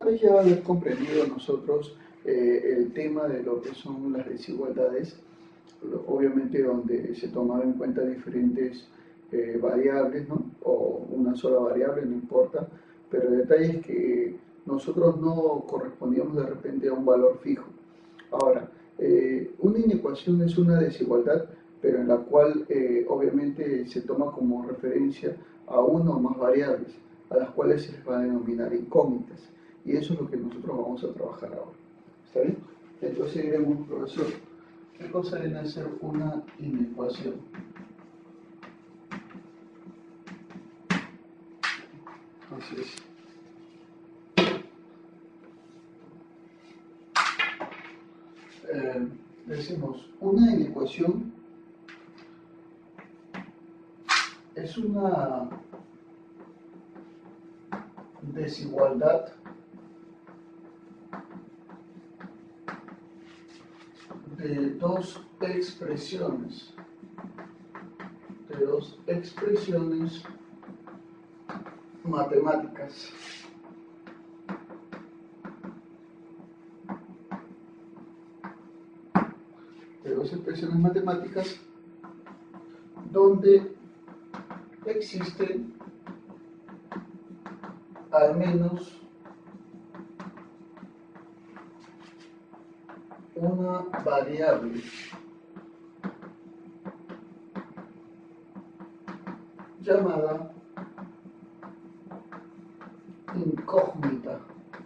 Después ya haber comprendido nosotros el tema de lo que son las desigualdades, obviamente donde se tomaban en cuenta diferentes variables, ¿no? O una sola variable, no importa, pero el detalle es que nosotros no correspondíamos de repente a un valor fijo. Ahora, una inecuación es una desigualdad, pero en la cual obviamente se toma como referencia a una o más variables, a las cuales se les va a denominar incógnitas. Y eso es lo que nosotros vamos a trabajar ahora. ¿Está bien? Entonces diremos, profesor, ¿qué cosa viene a ser una inecuación? Entonces, decimos, una inecuación es una desigualdad de dos expresiones matemáticas. De dos expresiones matemáticas donde existe al menos una variable llamada incógnita.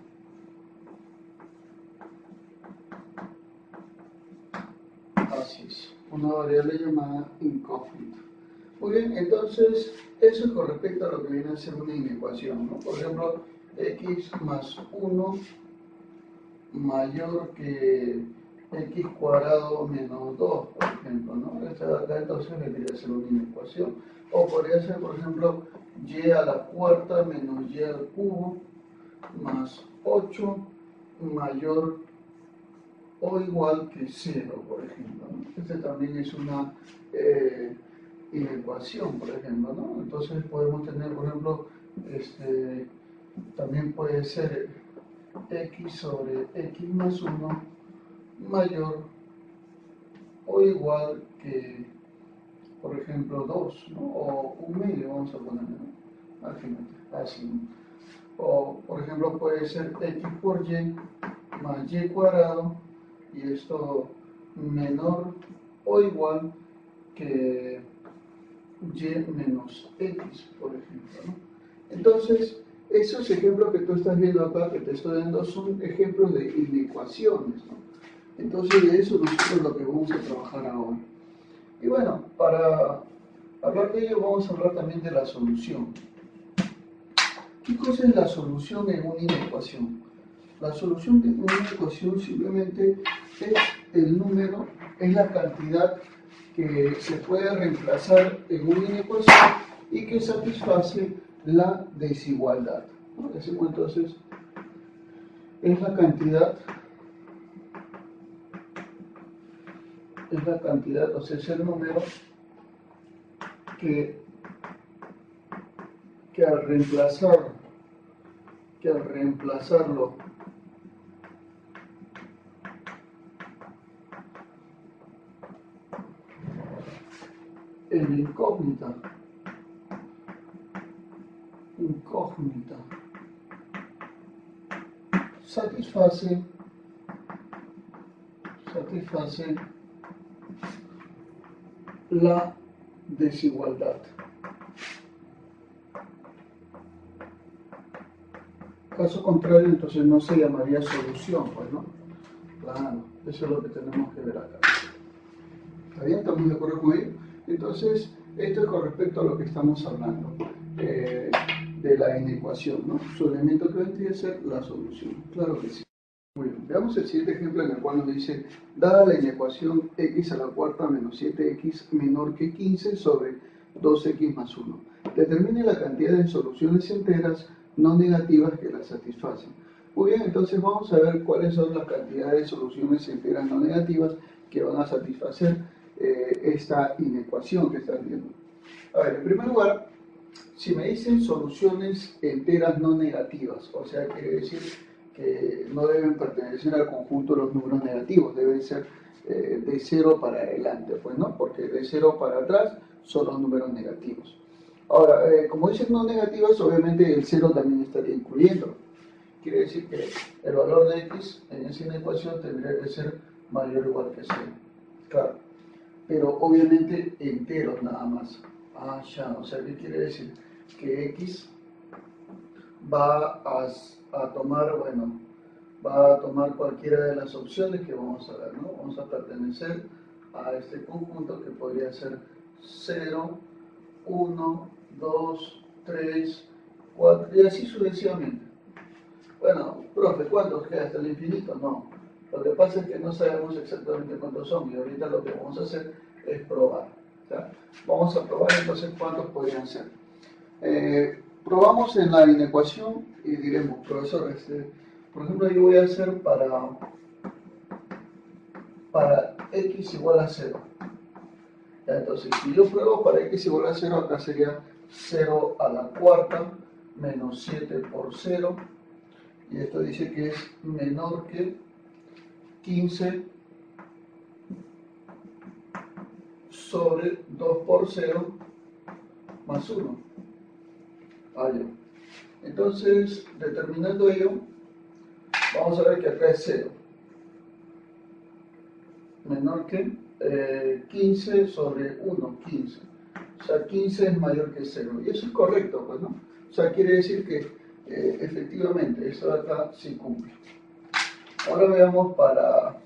Así es, una variable llamada incógnita. Muy bien, entonces eso es con respecto a lo que viene a ser una inecuación, ¿no? Por ejemplo, x más 1 mayor que x cuadrado menos 2, por ejemplo, ¿no? Esta de acá entonces vendría a ser una inecuación. O podría ser, por ejemplo, y a la cuarta menos y al cubo más 8 mayor o igual que 0, por ejemplo, ¿no? Este también es una inecuación, por ejemplo, ¿no? Entonces podemos tener, por ejemplo, también puede ser x sobre x más 1 mayor o igual que, por ejemplo, 2, ¿no? O un medio, vamos a ponerle, ¿no? Al final, así, ¿no? O, por ejemplo, puede ser x por y más y cuadrado, y esto menor o igual que y menos x, por ejemplo, ¿no? Entonces, esos ejemplos que tú estás viendo acá, que te estoy dando, son ejemplos de inecuaciones, ¿no? Entonces, de eso nosotros es lo que vamos a trabajar ahora. Y bueno, para hablar de ello, vamos a hablar también de la solución. ¿Qué cosa es la solución en una inecuación? La solución de una ecuación simplemente es el número, es la cantidad que se puede reemplazar en una inecuación y que satisface la desigualdad, ¿no? Decimos entonces, es la cantidad, o sea, es el número que al reemplazarlo en incógnita satisface la desigualdad. Caso contrario, entonces no se llamaría solución, pues, ¿no? Claro, eso es lo que tenemos que ver acá. ¿Está bien? ¿Estamos de acuerdo con ello? Entonces, esto es con respecto a lo que estamos hablando, de la inecuación, ¿no? Su elemento que vendría a ser la solución. Claro que sí. Muy bien. Veamos el siguiente ejemplo en el cual nos dice, dada la inecuación x a la cuarta menos 7x menor que 15 sobre 2x más 1, determine la cantidad de soluciones enteras no negativas que la satisfacen. Muy bien, entonces vamos a ver cuáles son las cantidades de soluciones enteras no negativas que van a satisfacer esta inecuación que están viendo. A ver, en primer lugar, si me dicen soluciones enteras no negativas, o sea, quiere decir que no deben pertenecer al conjunto de los números negativos, deben ser de 0 para adelante, pues, ¿no? Porque de 0 para atrás son los números negativos. Ahora, como dicen no negativas, obviamente el 0 también estaría incluyendo. Quiere decir que el valor de x en esa ecuación tendría que ser mayor o igual que 0. Claro, pero obviamente enteros nada más. Ah, ya, o sea, ¿qué quiere decir? Que x va a tomar, bueno, va a tomar cualquiera de las opciones que vamos a ver, ¿no? Vamos a pertenecer a este conjunto que podría ser 0, 1, 2, 3, 4 y así sucesivamente. Bueno, profe, ¿cuántos queda hasta el infinito? No. Lo que pasa es que no sabemos exactamente cuántos son y ahorita lo que vamos a hacer es probar. ¿Ya? Vamos a probar entonces cuántos podrían ser. Probamos en la inecuación y diremos, profesor, por ejemplo, yo voy a hacer para x igual a 0. ¿Ya? Entonces, si yo pruebo para x igual a 0, acá sería 0 a la cuarta menos 7 por 0. Y esto dice que es menor que 15 sobre 2 por 0 más 1. Entonces, determinando ello, vamos a ver que acá es 0. Menor que 15 sobre 1, 15. O sea, 15 es mayor que 0. Y eso es correcto, pues, ¿no? O sea, quiere decir que efectivamente, esto de acá sí cumple. Ahora veamos para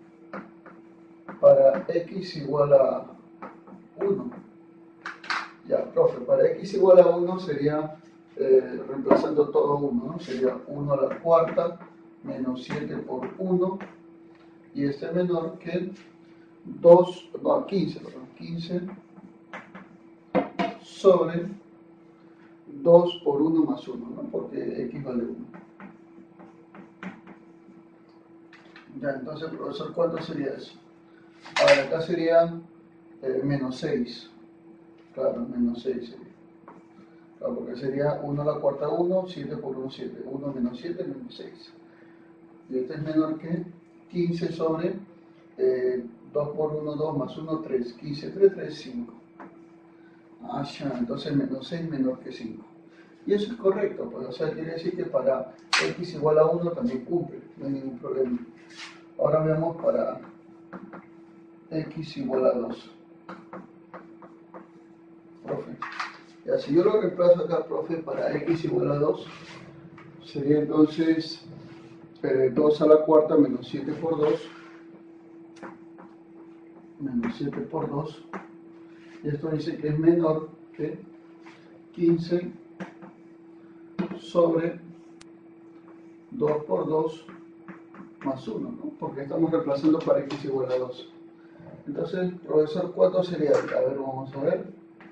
x igual a 1. Ya, profe, para x igual a 1 sería, reemplazando todo 1, ¿no? Sería 1 a la cuarta menos 7 por 1. Y este es menor que 15 sobre 2 por 1 más 1, ¿no? Porque x vale 1. Ya, entonces, profesor, ¿cuánto sería eso? Ahora, acá sería menos 6. Claro, menos 6 sería. Claro, porque sería 1 a la cuarta 1, 7 por 1, 7. 1 menos 7 menos 6. Y este es menor que 15 sobre 2 por 1, 2 más 1, 3. 15, 3, 3, 5. Ah, ya, entonces menos 6 menor que 5. Y eso es correcto, pues, o sea, quiere decir que para x igual a 1 también cumple, no hay ningún problema. Ahora veamos para x igual a 2. Profe, ya, si yo lo reemplazo acá, profe, para x igual a 2, sería entonces 2 a la cuarta menos 7 por 2, menos 7 por 2, y esto dice que es menor que 15 sobre 2 por 2 más 1, ¿no? Porque estamos reemplazando para x igual a 2. Entonces, profesor, ¿cuánto sería? A ver, vamos a ver.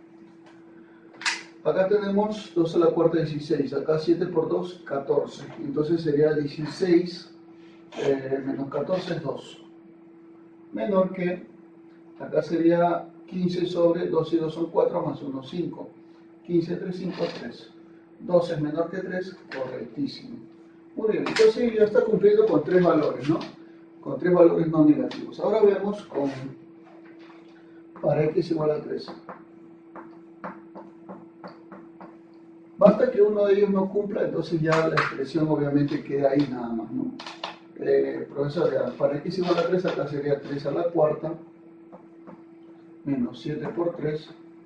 Acá tenemos 2 a la cuarta 16, acá 7 por 2, 14. Entonces sería 16 menos 14 es 2. Menor que, acá sería 15 sobre 2 y 2 son 4 más 1, 5. 15, 3, 5, 3. 2 es menor que 3, correctísimo. Muy bien, entonces ya está cumpliendo con 3 valores, ¿no? Con 3 valores no negativos. Ahora veamos para x igual a 3. Basta que uno de ellos no cumpla, entonces ya la expresión obviamente queda ahí nada más, ¿no? Profesor, ya, para x igual a 3 acá sería 3 a la cuarta menos 7 por 3,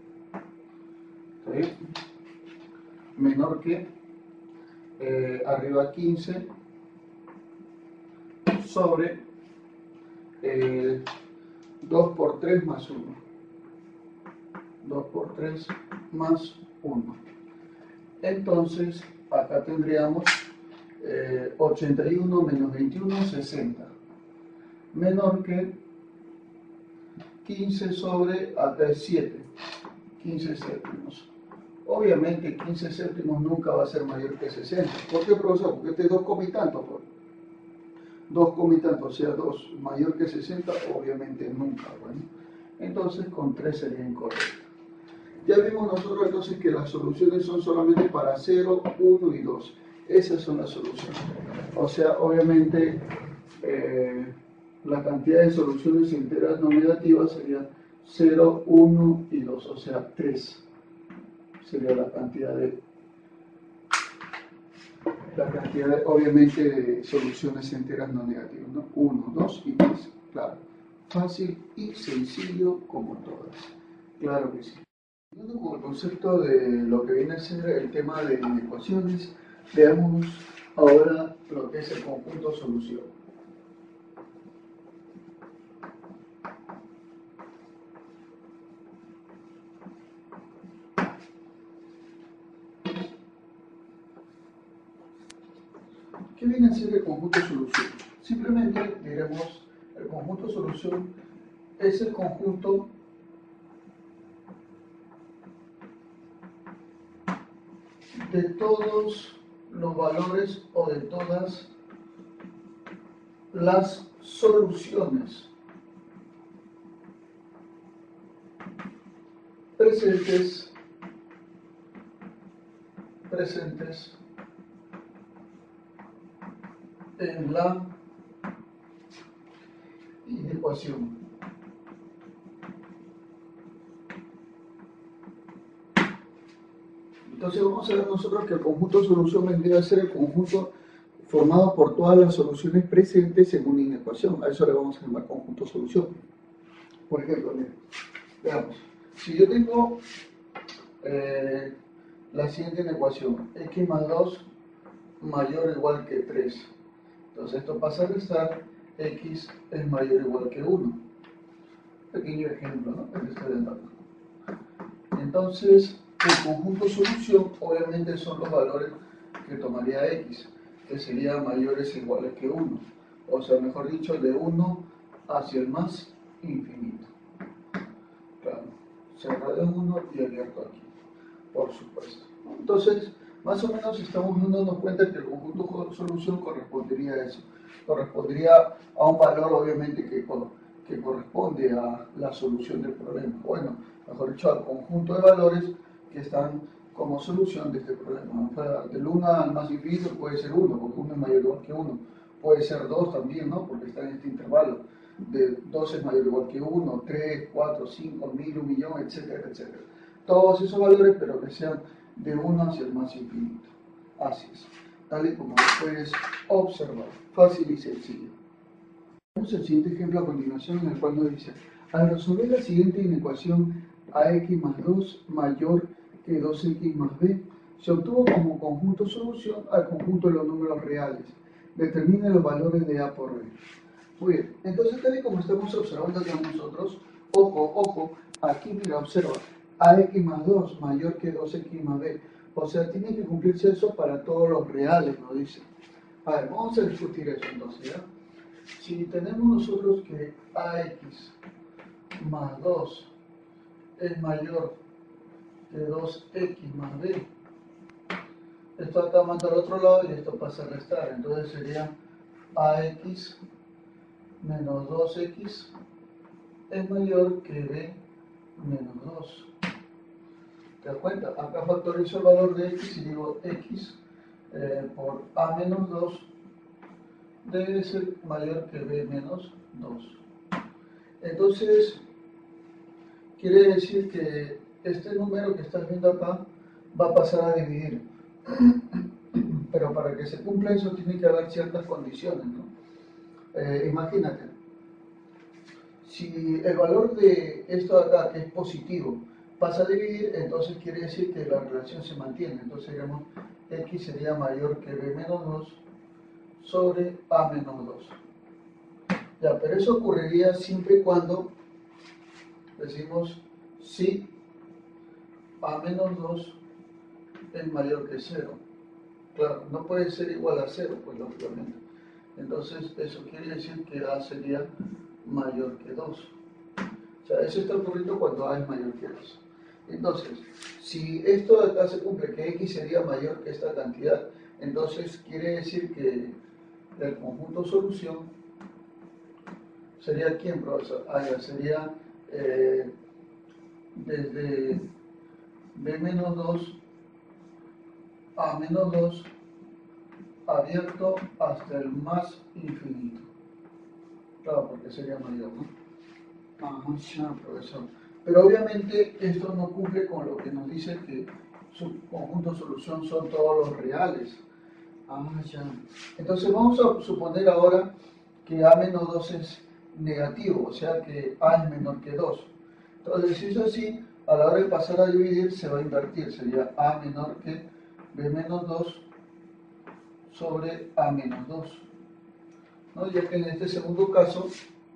¿sí? Menor que arriba 15 sobre 2 por 3 más 1. 2 por 3 más 1. Entonces, acá tendríamos 81 menos 21, 60. Menor que 15 sobre, acá es 7. 15 séptimos. Obviamente 15 séptimos nunca va a ser mayor que 60. ¿Por qué, profesor? Porque este es 2 comitantos. 2 comitantos, o sea, 2 mayor que 60, obviamente nunca. Bueno, entonces con 3 sería incorrecto. Ya vimos nosotros entonces que las soluciones son solamente para 0, 1 y 2. Esas son las soluciones. O sea, obviamente la cantidad de soluciones enteras no negativas sería 0, 1 y 2, o sea, 3 sería la cantidad obviamente, de soluciones enteras no negativas, ¿no? 1, 2 y 3, claro. Fácil y sencillo como todas. Claro que sí. Siguiendo con el concepto de lo que viene a ser el tema de ecuaciones, veamos ahora lo que es el conjunto solución. ¿Qué viene a ser el conjunto solución? Simplemente diremos, el conjunto solución es el conjunto de todos los valores o de todas las soluciones presentes en la inecuación. Entonces vamos a ver nosotros que el conjunto solución vendría a ser el conjunto formado por todas las soluciones presentes en una inecuación. A eso le vamos a llamar conjunto solución. Por ejemplo, miren, veamos, si yo tengo la siguiente inecuación, x más 2 mayor o igual que 3. Entonces esto pasa a restar, x es mayor o igual que 1. Pequeño ejemplo, ¿no? El que estoy dando. Entonces, el conjunto solución obviamente son los valores que tomaría x, que serían mayores o iguales que 1. O sea, mejor dicho, de 1 hacia el más infinito. Claro, cerrado en 1 y abierto aquí, por supuesto. Entonces, más o menos estamos dándonos cuenta que el conjunto de solución correspondería a eso. Correspondería a un valor, obviamente, que corresponde a la solución del problema. Bueno, mejor dicho, al conjunto de valores que están como solución de este problema. Del 1 al más infinito puede ser 1, porque 1 es mayor o igual que 1. Puede ser 2 también, ¿no? Porque está en este intervalo. De 2 es mayor o igual que 1, 3, 4, 5, 1000, 1 millón, etcétera, etcétera. Todos esos valores, pero que sean de 1 hacia el más infinito. Así es. Tal y como lo puedes observar. Fácil y sencillo. Vemos el siguiente ejemplo a continuación, en el cual nos dice: al resolver la siguiente inecuación, ax más 2 mayor que 2x más b, se obtuvo como conjunto solución al conjunto de los números reales. Determine los valores de a por b. Muy bien, entonces tal y como estamos observando ya nosotros, ojo, aquí mira, observa, ax más 2 mayor que 2x más b. O sea, tiene que cumplirse eso para todos los reales, nos dice. A ver, vamos a discutir eso entonces, ¿ya? Si tenemos nosotros que ax más 2 es mayor que 2x más b, esto acá manda al otro lado y esto pasa a restar, entonces sería ax menos 2x es mayor que b menos 2. ¿Te das cuenta? Acá factorizo el valor de x y digo x por a menos 2 debe ser mayor que b menos 2. Entonces, quiere decir que este número que estás viendo acá va a pasar a dividir. Pero para que se cumpla eso tiene que haber ciertas condiciones, ¿no? Imagínate, si el valor de esto de acá, que es positivo, pasa a dividir, entonces quiere decir que la relación se mantiene. Entonces digamos, x sería mayor que b menos 2 sobre a menos 2. Ya, pero eso ocurriría siempre y cuando decimos si a menos 2 es mayor que 0. Claro, no puede ser igual a 0, pues lógicamente. Entonces eso quiere decir que a sería mayor que 2. O sea, eso está ocurriendo cuando a es mayor que 2. Entonces, si esto de acá se cumple, que x sería mayor que esta cantidad, entonces quiere decir que el conjunto solución sería ¿quién, profesor? Ya sería desde b menos 2 a menos 2 abierto hasta el más infinito. Claro, porque sería mayor, ¿no? Ajá, ya, profesor. Pero obviamente esto no cumple con lo que nos dice que su conjunto de solución son todos los reales. Ah, ya. Entonces vamos a suponer ahora que a menos 2 es negativo, o sea que a es menor que 2. Entonces si es así, a la hora de pasar a dividir se va a invertir, sería a menor que b menos 2 sobre a menos 2. ¿No? Ya que en este segundo caso,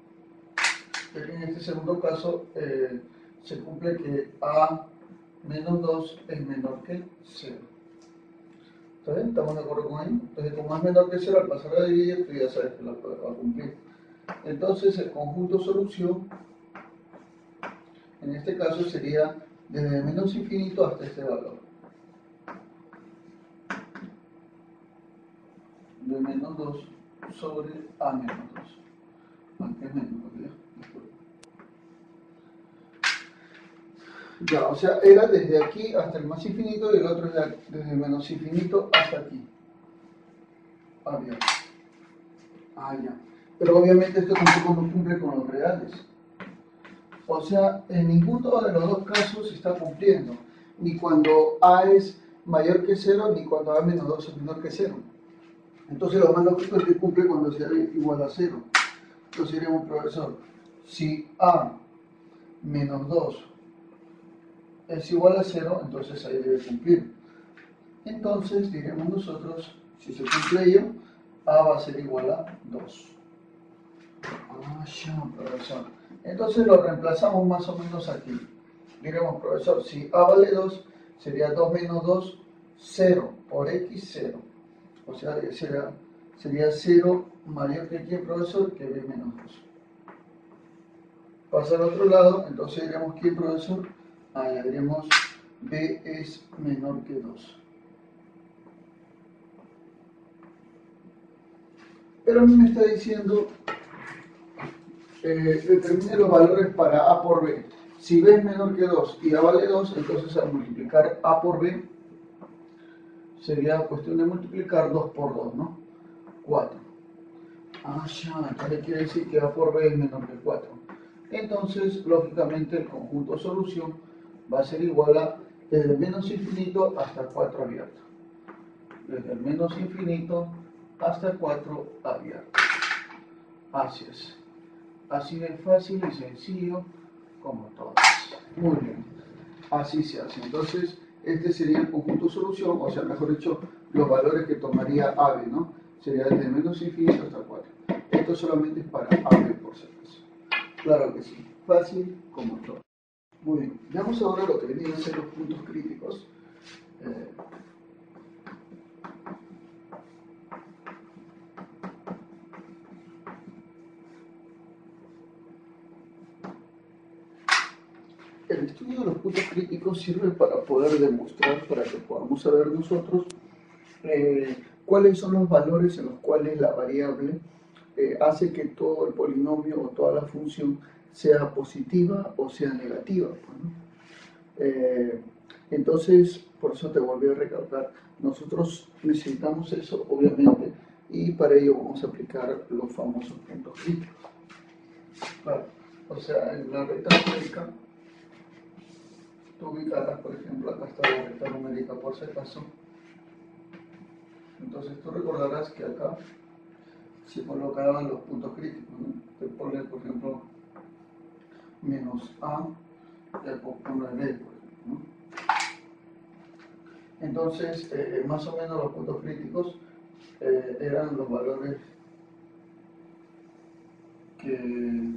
se cumple que a menos 2 es menor que 0. ¿Está bien? ¿Estamos de acuerdo con ello? Entonces, como es menor que 0, al pasar a dividir, tú ya sabes que la va a cumplir. Entonces, el conjunto solución, en este caso, sería desde menos infinito hasta este valor. De menos 2 sobre a menos 2. Aunque es menos, ¿ya? Ya, o sea, era desde aquí hasta el más infinito y el otro era desde el menos infinito hasta aquí. Ah, bien. Ah, ya. Pero obviamente esto tampoco no cumple con los reales. O sea, en ninguno de los dos casos se está cumpliendo. Ni cuando a es mayor que 0, ni cuando a menos 2 es menor que 0. Entonces lo más lógico es que cumple cuando sea igual a 0. Entonces diremos, profesor, si a menos 2 es igual a 0, entonces ahí debe cumplir. Entonces diremos nosotros, si se cumple ello, a va a ser igual a 2. Ah, ya, profesor. Entonces lo reemplazamos más o menos aquí. Diremos, profesor, si a vale 2, sería 2 menos 2, 0, por x, 0. O sea, sería 0 mayor que quién, profesor, que b menos 2. Pasa al otro lado, entonces diremos quién, profesor, ya diremos b es menor que 2. Pero a mí me está diciendo, determine los valores para a por b. Si b es menor que 2 y a vale 2, entonces al multiplicar a por b, sería cuestión de multiplicar 2 por 2, ¿no? 4. Ah, ya, entonces quiere decir que a por b es menor que 4. Entonces, lógicamente, el conjunto solución va a ser igual a desde el menos infinito hasta 4 abierto. Desde el menos infinito hasta 4 abierto. Así es. Así de fácil y sencillo como todas. Muy bien. Así se hace. Entonces, este sería el conjunto solución, o sea, mejor dicho, los valores que tomaría AB, ¿no? Sería desde menos infinito hasta 4. Esto solamente es para AB, por si acaso. Claro que sí. Fácil como todo. Muy bien. Veamos ahora lo que vienen a ser los puntos críticos. El estudio de los puntos críticos sirve para poder demostrar, para que podamos saber nosotros cuáles son los valores en los cuales la variable hace que todo el polinomio o toda la función sea positiva o sea negativa, ¿no? Entonces, por eso te volví a recalcar, nosotros necesitamos eso, obviamente, y para ello vamos a aplicar los famosos puntos críticos. Claro, o sea, en la recta numérica, tú ubicarás, por ejemplo, acá está la recta numérica por si acaso. Entonces tú recordarás que acá se colocaban los puntos críticos, ¿no? Te pone, por ejemplo, menos a y al pone b, por ejemplo, ¿no? Entonces, más o menos los puntos críticos eran los valores que,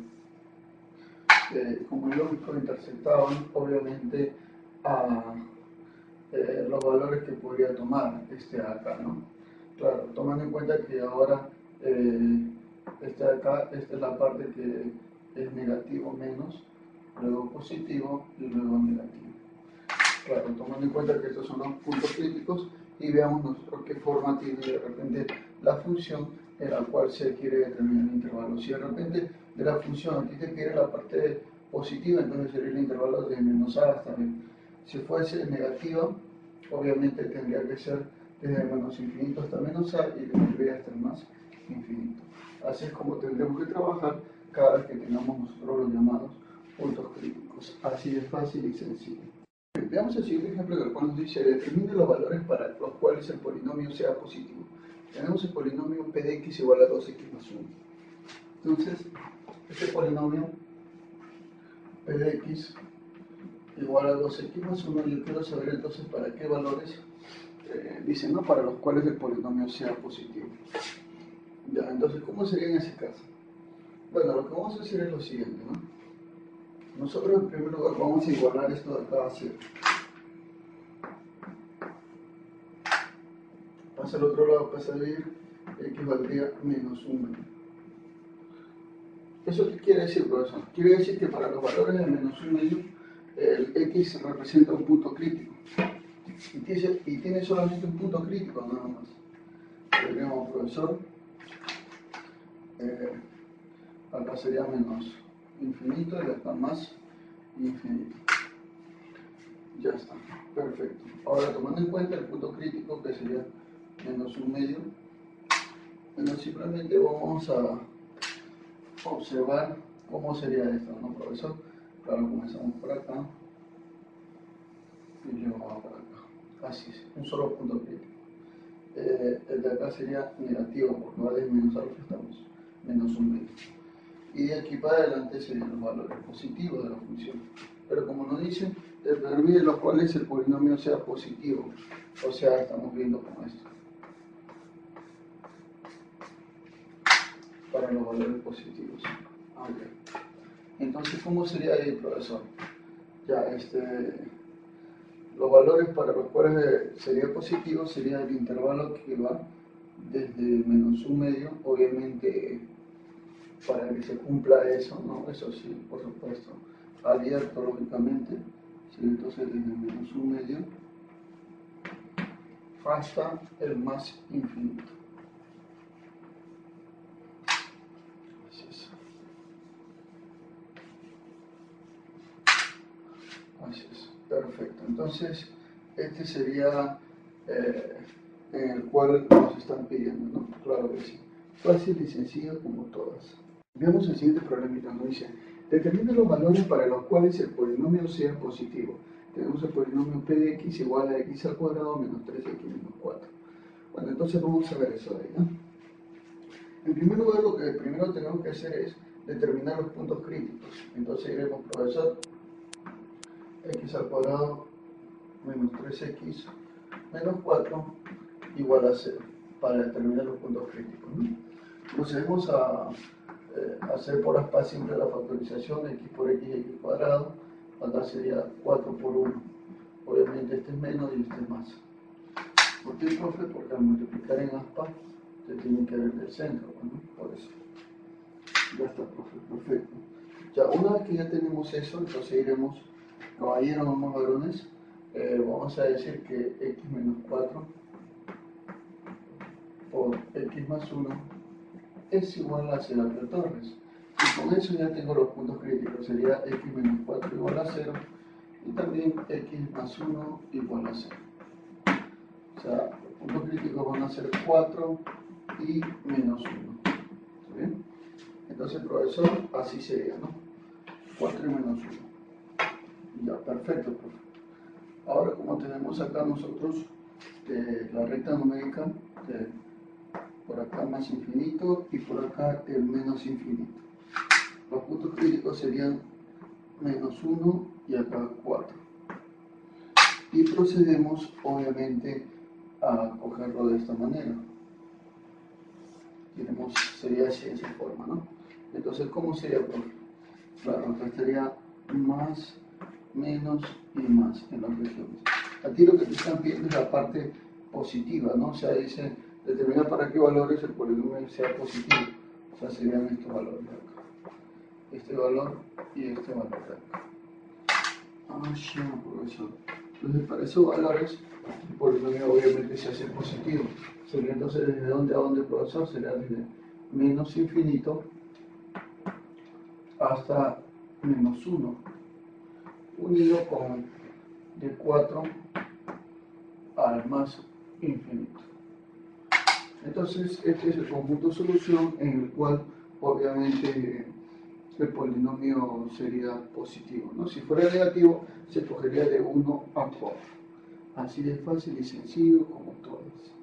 como lógico, intersectaban, obviamente, a los valores que podría tomar este acá, ¿no? Claro, tomando en cuenta que ahora este acá, esta es la parte que es negativo menos, luego positivo y luego negativo. Claro, tomando en cuenta que estos son los puntos críticos y veamos nosotros qué forma tiene de repente la función en la cual se quiere determinar el intervalo. Si de repente de la función aquí te quiere la parte positiva, entonces sería el intervalo de menos a hasta b. Si fuese negativa, obviamente tendría que ser desde el menos infinito hasta menos a y desde el b hasta el más infinito. Así es como tendremos que trabajar cada vez que tengamos nosotros los llamados puntos críticos. Así de fácil y sencillo. Veamos el siguiente ejemplo en el cual nos dice determine los valores para los cuales el polinomio sea positivo. Tenemos el polinomio p de x igual a 2x más 1. Entonces, este polinomio p de x igual a 2x más 1, yo quiero saber entonces para qué valores dicen, ¿no? Para los cuales el polinomio sea positivo. Ya, entonces, ¿cómo sería en ese caso? Bueno, lo que vamos a hacer es lo siguiente, ¿no? Nosotros en primer lugar vamos a igualar esto de acá a 0. Pasa al otro lado, pasa a dividir, x valdría menos 1. ¿Eso qué quiere decir, profesor? Quiere decir que para los valores de menos 1 el x representa un punto crítico. Y tiene solamente un punto crítico, nada más. Tendríamos, profesor, acá sería menos infinito y acá más infinito. Ya está, perfecto. Ahora, tomando en cuenta el punto crítico, que sería menos 1 medio, bueno, simplemente vamos a observar cómo sería esto, ¿no, profesor? Claro, comenzamos por acá y luego vamos por acá. Así es, un solo punto crítico. El de acá sería negativo porque va desmenuzar lo que estamos, menos 1 medio. Y de aquí para adelante serían los valores positivos de la función. Pero como nos dicen, determine los cuales el polinomio sea positivo. O sea, estamos viendo como esto. Para los valores positivos. Okay. Entonces, ¿cómo sería ahí, profesor? Ya, los valores para los cuales sería positivo sería el intervalo que va desde menos 1 medio, obviamente para que se cumpla eso, ¿no? Eso sí, por supuesto, abierto lógicamente, ¿sí? Entonces desde menos 1 medio hasta el más infinito. Así es. Así es, perfecto. Entonces, este sería en el cual nos están pidiendo, ¿no? Claro que sí. Fácil y sencillo como todas. Veamos el siguiente problemita, nos dice, determina los valores para los cuales el polinomio sea positivo. Tenemos el polinomio p de x igual a x al cuadrado menos 3x menos 4. Bueno, entonces vamos a ver eso de ahí, ¿no? En primer lugar, lo que primero tenemos que hacer es determinar los puntos críticos. Entonces diremos, profesor, x al cuadrado menos 3x menos 4 igual a 0 para determinar los puntos críticos, ¿no? Procedemos a hacer por aspa simple la factorización de x por x y x cuadrado. Acá sería 4 por 1. Obviamente este es menos y este es más. ¿Por qué, profe? Porque al multiplicar en aspa se tiene que ver del centro, ¿no? Por eso. Ya está, profe, perfecto. Ya, una vez que ya tenemos eso, entonces iremos, caballeros, vamos varones, vamos a decir que x menos 4 por x más 1 es igual a 0 de Torres. Y con eso ya tengo los puntos críticos. Sería x menos 4 igual a 0 y también x más 1 igual a 0. O sea, los puntos críticos van a ser 4 y menos 1. ¿Está bien? Entonces, profesor, así sería, ¿no? 4 y menos 1. Ya, perfecto, profe. Ahora, como tenemos acá nosotros la recta numérica, por acá más infinito y por acá el menos infinito. Los puntos críticos serían menos 1 y acá 4. Y procedemos, obviamente, a cogerlo de esta manera. Sería así de esa forma, ¿no? Entonces, ¿cómo sería, profe? Claro, acá estaría más, menos y más en las regiones. Aquí lo que te están pidiendo es la parte positiva, ¿no? O sea, dice determinar para qué valores el polinomio sea positivo. O sea, serían estos valores de acá. Este valor y este valor de acá. Ah, ya, profesor. Entonces, para esos valores, el polinomio obviamente se hace positivo. Sería entonces desde dónde a dónde, profesor, sería desde menos infinito hasta menos 1, unido con de 4 al más infinito. Entonces, este es el conjunto solución en el cual obviamente el polinomio sería positivo, ¿no? Si fuera negativo, se cogería de 1 a 4. Así de fácil y sencillo como todo.